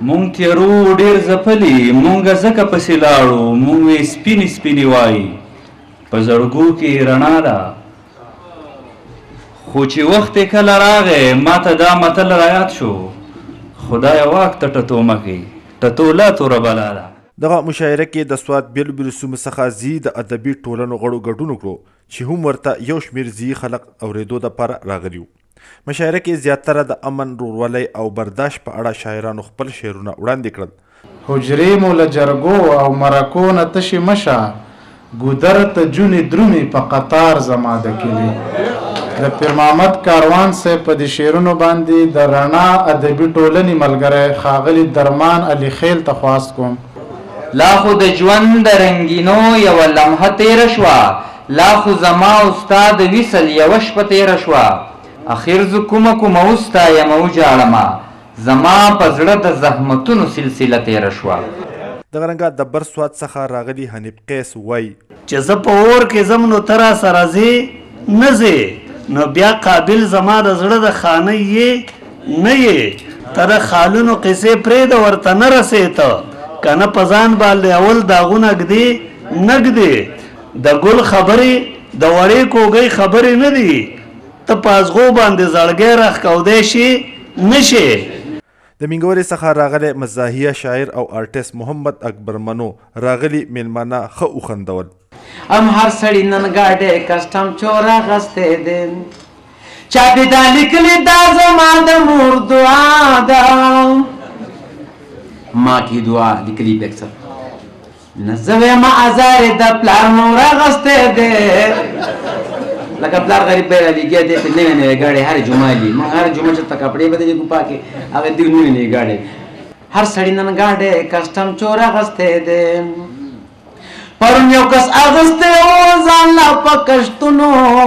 مونږ تیرو ډېر ځپلي مونږه ځکه پسې لاړو مونږ یې سپینې سپینې وایي په زړګو کې رڼا ده خو چې وخت یې کله راغی ما ته دا متل رایاد شو خدایه واک ته ټتو مه کوي ټتو لا توره بلا ده. دغه مشاعره کې د سوات بیلو بیلو سیمو څخه زی د ادبي ټولنو غړو ګډون وکړو چې هم ورته یو شمېر زی خلک اورېدو دپاره راغلي وو. مشاعره کې زیاتره د امن ورورولۍ او برداشت په اړه شاعرانو خپل شعرونه وړاندې کړل. حجرې مو له جرګو او مرکو نه تشې مشه ګودر ته جونې درومې په قطار زما د کلي. د پیر محمد کاروان صاحب په دې شعرونو باندې د رڼا ادبي ټولنې ملګری ښاغلي درمان علي خیل ته خواست کوم. لا خو د ژوند د رنګینو یوه لمحه تېره شوه لا خو زما ستا د وصل یوه شپه تېره شوه اخر زه کومه وستایمه وژاړمه زما په زړه د زحمتونو سلسله تېره شوه. دغه رنګه د بر سوات څخه راغلي حنیف قیس وایي چې زه په اور کې ځم نو ته راسره ځې نه ځې نو بیا قابل زما د زړه د خانه یې نه یې ته د خالونو قصې پرېږده ورته نه رسې ته که نه په ځان باندې اول داغونه ږدې نه ږدې د ګل خبرې د وړې کوږۍ خبرې نه دي ته په ازغو باندې زړګی راښکودی شي نه شې. د مینګورې څخه راغلی مزاحیه شاعر او آرټیست محمد اکبر منو راغلي میلمانه ښه وخندول. ام هر سړي نن ګاډی کسټم چور اخیستی دی چا دې دا لیکلي دا زما د مور دعا ده ما کی دعا لیکلي بیکسر نه زه وایم ازار د پلار مور اخیستی دی لکه پلار غریب به رالیږي دی په نوې نوې ګاډۍ هر جمعه لي موږ هر جمعه چېرته کپړې بدلې کوو پاکې هغه دې نوې نوې ګاډۍ هر سړي نن ګاډۍ کسټم چور اخیستی دی پرون یو کس اخیستی و ځان لا په کشتونو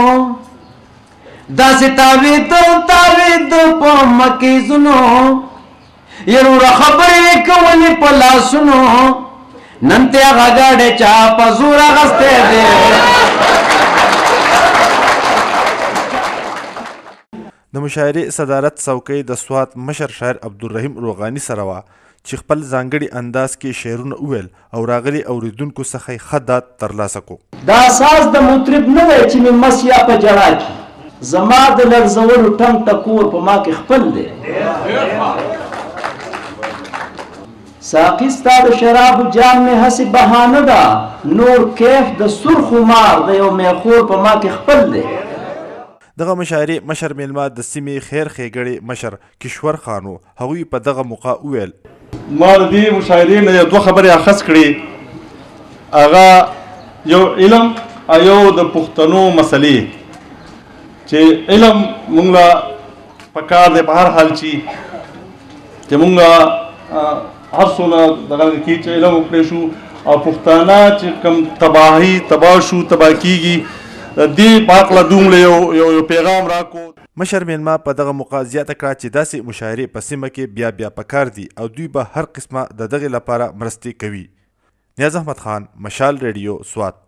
داسې تاوید په مکیزونو یروره خبرې کولې په لاسونو نن ته هغه ګاډۍ چا په زور اخیستی دی. د مشاعرې صدارت څوکۍ د سوات مشر شاعر عبدالرحیم روغاني سره وه چې خپل ځانګړي انداز کې شعرونه وویل او راغلي اوریدونکو څخه یې ښه داد ترلاسه کړو. دا اساس د مطرب نه دی چې مې مس یا په جړا کې زما د لړزولو ټنګ ټکور په ما کې خپل دی ساقي ستا د شرابو جام مې هسې بهانه ده نور کیف د سرخو مار د یو میخور په ما کې خپل دی. دغه مشاعرې مشر میلمه د سیمې خیر ښېګړې مشر کشور خان و هغوی په دغه موقع وویل ما د دې مشاعرې نه یو دوه خبرې اخذ کړې هغه یو علم او یو د پښتنو مسلې چې علم مونږ له پکار دی په هر حال چې مونږ هر څونه دغه کې چې علم وکړی شو او پښتانه چې کوم تباه شو تباه کېږي دې پاکله دومره یو پیغام راکو. مشر میلمه په دغه موقع زیاته کړه چې داسې مشاعرې په سیمه کې بیا پکار دي او دوی به هر قسمه د دغې لپاره مرستې کوي. نیاز احمد خان، مشال ریډیو، سوات.